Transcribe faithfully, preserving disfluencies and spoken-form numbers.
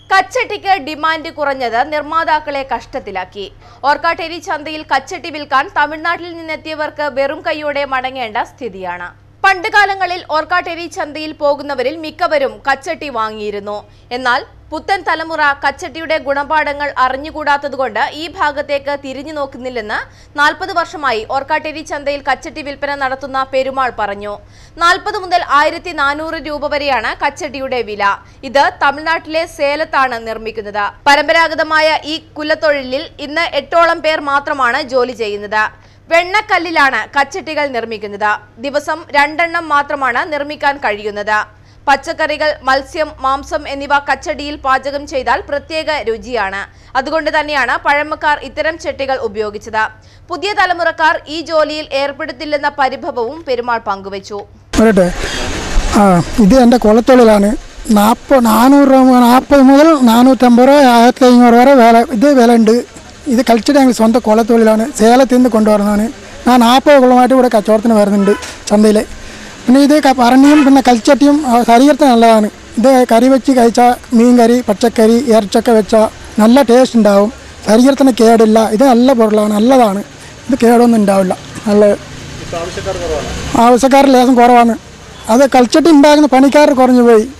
കച്ചട്ടിക്ക് demand കുറഞ്ഞത് നിർമ്മാതാക്കളെ കഷ്ടത്തിലാക്കി. ഓർക്കാട്ടേരി ചന്തയിൽ കച്ചട്ടി വിൽക്കാൻ തമിഴ്നാട്ടിൽ നിന്നെത്തിയവർക്ക് വെറും കൈയോടെ മടങ്ങേണ്ട സ്ഥിതിയാണ്. പണ്ടുകാലങ്ങളിൽ ഓർക്കാട്ടേരി ചന്തയിൽ പോകുന്നവരിൽ മിക്കവരും കച്ചട്ടി വാങ്ങിയിരുന്നു. എന്നാൽ പുത്തൻ തലമുറ കച്ചട്ടിയുടെ ഗുണപാഠങ്ങൾ അറിഞ്ഞുകൂടാത്തതുകൊണ്ട് ഈ ഭാഗത്തേക്ക് തിരിഞ്ഞു നോക്കുന്നില്ലെന്ന് നാൽപ്പത് വർഷമായി ഓർക്കാട്ടേരി ചന്തയിൽ കച്ചട്ടി വിൽപ്പന നടത്തുന്ന പെരുമാൾ പറഞ്ഞു. നാൽപ്പത് മുതൽ ആയിരത്തി നാനൂറ് രൂപ വരെയാണ് കച്ചട്ടിയുടെ വില. ഇത് തമിഴ്നാട്ടിലെ സേലത്താണ് നിർമ്മിക്കുന്നത്. പരമ്പരാഗതമായ ഈ കുലത്തൊഴിലിൽ ഇന്ന് എട്ടോളം പേർ മാത്രമാണ് ജോലി ചെയ്യുന്നത്. വെണ്ണക്കല്ലിലാണ് കച്ചട്ടികൾ നിർമ്മിക്കുന്നത്. ദിവസം രണ്ടെണ്ണം മാത്രമാണ് നിർമ്മിക്കാൻ കഴിയുന്നത്. പച്ചക്കറികൾ, മത്സ്യം, മാംസം എന്നിവ കച്ചടിയിൽ പാചകം ചെയ്താൽ പ്രത്യേക രുചിയാണ്. അതുകൊണ്ട് തന്നെയാണ് പഴമക്കാർ ഇത്തരം ചട്ടികൾ ഉപയോഗിച്ചത്. പുതിയ തലമുറക്കാർ ഈ ജോലിയിൽ ഏർപ്പെടുത്തില്ലെന്ന പരിഭവവും പെരുമാൾ പങ്കുവച്ചു. ഇത് എൻ്റെ കുളത്തൊഴിലാണ്. നാൽപ്പത് നാനൂറ് രൂപ നാൽപ്പത് മുതൽ നാനൂറ്റമ്പത് രൂപ ആയിരത്തി അഞ്ഞൂറ് വരെ വില ഇത് വില ഉണ്ട്. ഇത് കളിച്ചിട്ട് ഞങ്ങൾ സ്വന്തം കുളത്തൊഴിലാണ്. സേലത്തിൽ നിന്ന് കൊണ്ടുവരുന്നതാണ്. ഞാൻ നാൽപ്പത് കുളമായിട്ട് ഇവിടെ കച്ചവടത്തിന് വരുന്നുണ്ട് ചന്തയിൽ. പിന്നെ ഇത് പറഞ്ഞിയും പിന്നെ കൽച്ചട്ടിയും ശരീരത്തിന് നല്ലതാണ്. ഇത് കറി വെച്ച് കഴിച്ചാൽ മീൻ കറി, പച്ചക്കറി, ഇറച്ചൊക്കെ വെച്ചാൽ നല്ല ടേസ്റ്റ് ഉണ്ടാവും. ശരീരത്തിന് കേടില്ല. ഇത് നല്ല പൊരുളാണ്, നല്ലതാണ്. ഇത് കേടൊന്നും ഉണ്ടാവില്ല. നല്ല ആവശ്യക്കാർ ലേശം കുറവാണ്. അത് കൽച്ചട്ടി ഉണ്ടാക്കുന്ന പണിക്കാർ കുറഞ്ഞു പോയി.